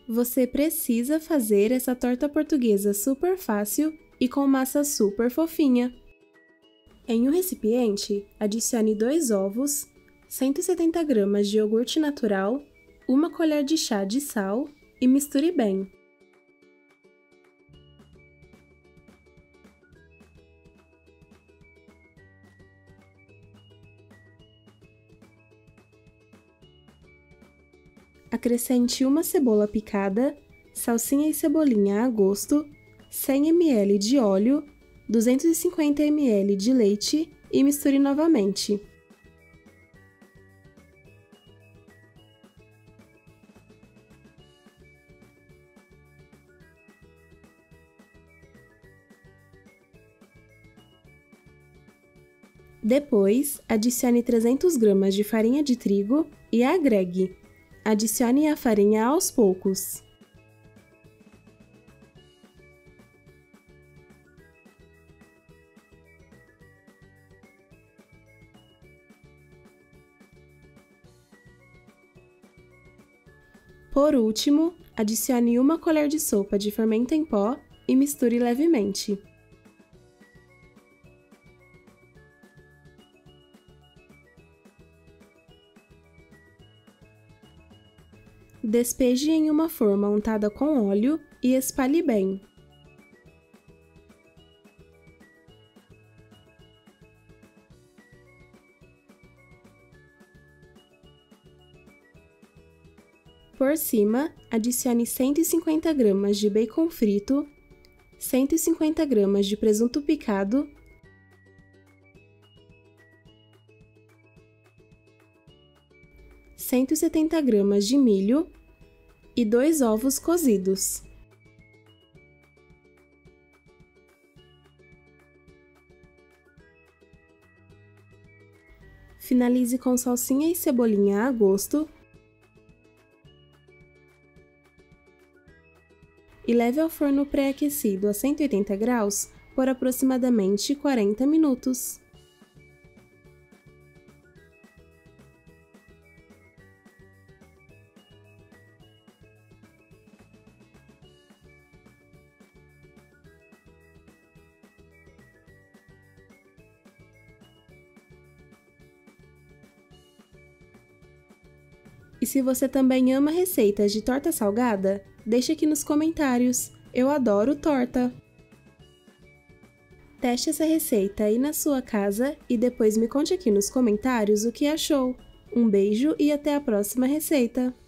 Você precisa fazer essa torta portuguesa super fácil e com massa super fofinha. Em um recipiente, adicione 2 ovos, 170 gramas de iogurte natural, 1 colher de chá de sal e misture bem. Acrescente 1 cebola picada, salsinha e cebolinha a gosto, 100 ml de óleo, 250 ml de leite e misture novamente. Depois, adicione 300 gramas de farinha de trigo e agregue. Adicione a farinha aos poucos. Por último, adicione 1 colher de sopa de fermento em pó e misture levemente. Despeje em uma forma untada com óleo e espalhe bem. Por cima, adicione 150 gramas de bacon frito, 150 gramas de presunto picado, 170 gramas de milho e 2 ovos cozidos. Finalize com salsinha e cebolinha a gosto e leve ao forno pré-aquecido a 180 graus por aproximadamente 40 minutos. E se você também ama receitas de torta salgada, deixe aqui nos comentários. Eu adoro torta! Teste essa receita aí na sua casa e depois me conte aqui nos comentários o que achou. Um beijo e até a próxima receita!